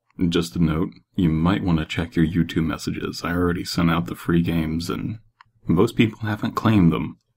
Just a note, you might want to check your YouTube messages. I already sent out the free games and most people haven't claimed them.